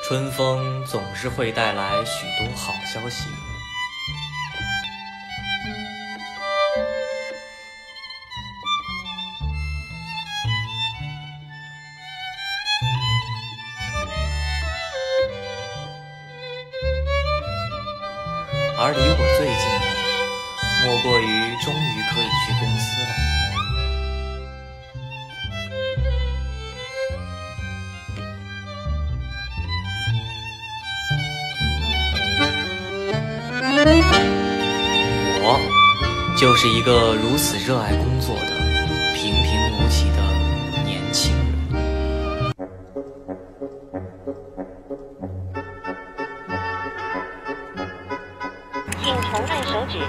春风总是会带来许多好消息。而离我最近的，莫过于终于可以去公司了。我就是一个如此热爱工作的平平无奇的年轻人。 请重按手指。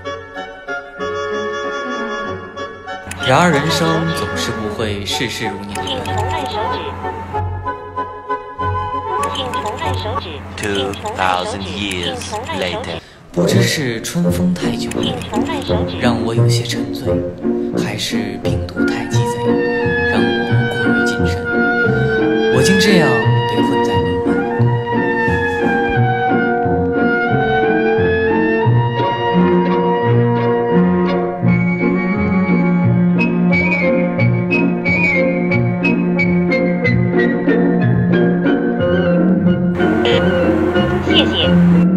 然而人生总是不会事事如你的请愿。 重按手指。请重按手指。 2,000 years later. 不知是春风太久请重按手指。 让我有些沉醉，还是病毒太鸡贼让我过于谨慎，我竟这样被困在门外。 谢谢。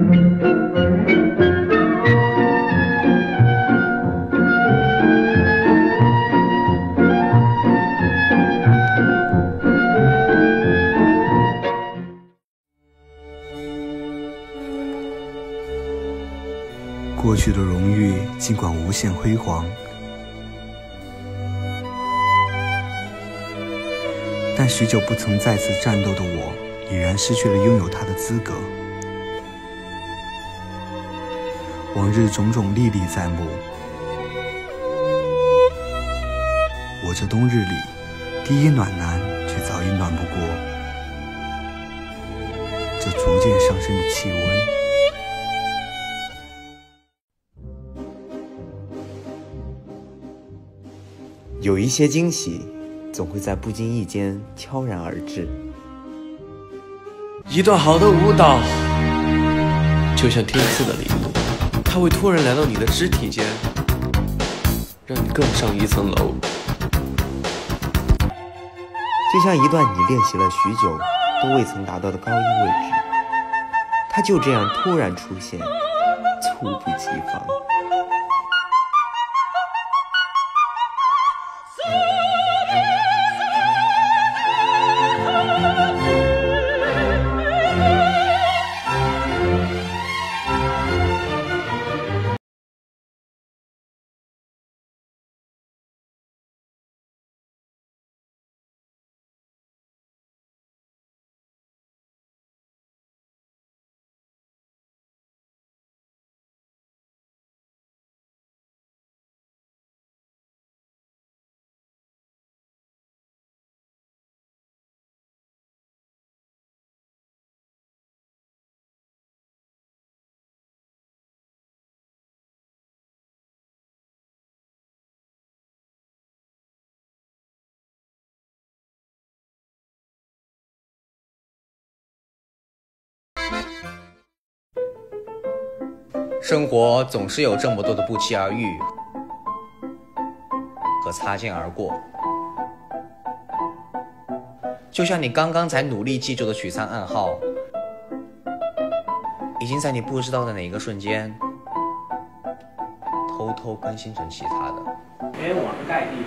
过去的荣誉尽管无限辉煌，但许久不曾再次战斗的我，已然失去了拥有它的资格。往日种种历历在目，我这冬日里第一暖男，却早已暖不过这逐渐上升的气温。 有一些惊喜，总会在不经意间悄然而至。 一段好的舞蹈，就像天赐的礼物，它会突然来到你的肢体间，让你更上一层楼。 就像一段你练习了许久都未曾达到的高音位置，它就这样突然出现，猝不及防。 生活总是有这么多的不期而遇和擦肩而过，就像你刚刚才努力记住的取餐暗号，已经在你不知道的哪一个瞬间偷偷更新成其他的。 天王盖地，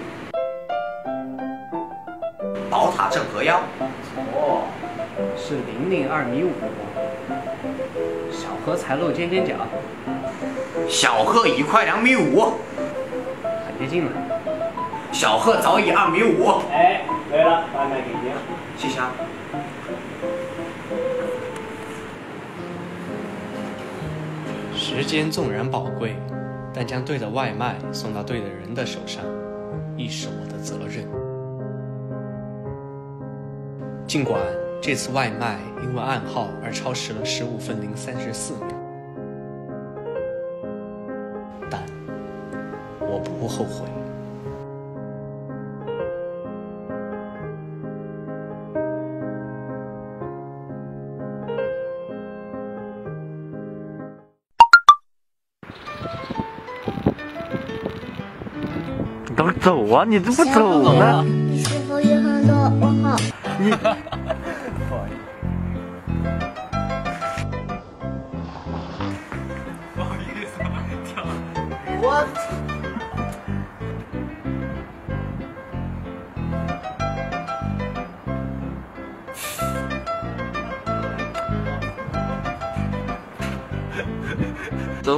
宝塔镇河妖， 错，是002.5米。小荷才露尖尖角， 小贺已快2.5米， 很接近了。 小贺早已2.5米。 哎，对了，外卖给您。 谢谢啊。 时间纵然宝贵，但将对的外卖送到对的人的手上，亦是我的责任。尽管这次外卖因为暗号而超时了15分零34秒，但我不后悔。 走啊？你这不走呢？ 你是否有很多问号？ 你。 What？ 走。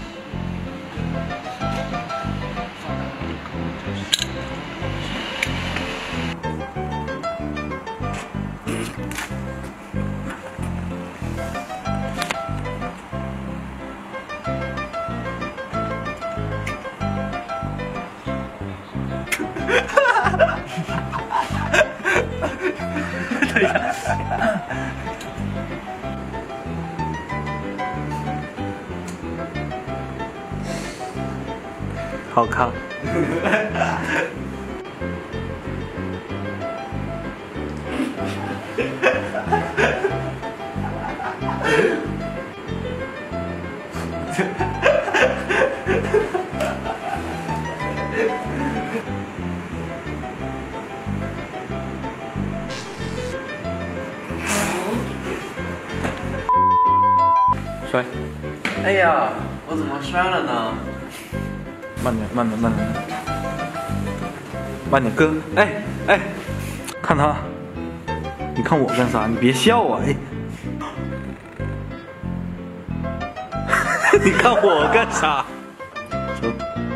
对呀。 好看。摔！ 哎呀，我怎么摔了呢？ 慢点，慢点，慢点，慢点，哥！哎哎，看他，你看我干啥？你别笑啊！哎，你看我干啥？走。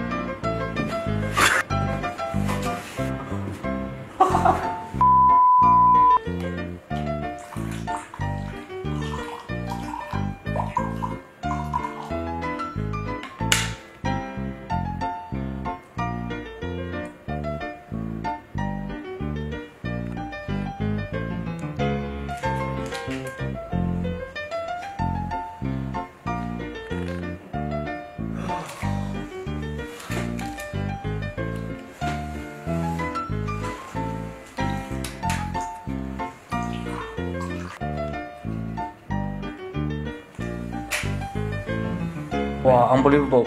哇 ，unbelievable！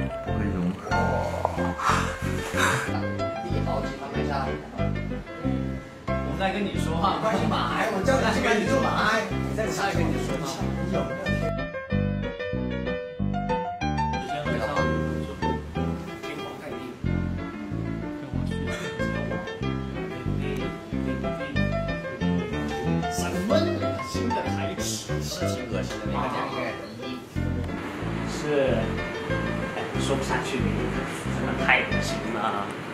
我在跟你说话，快去买！我叫你去跟你说买，你在家里跟你说吗？什么恶心的台词？是挺恶心的，那个讲一个一。是，说不下去，真的太恶心了。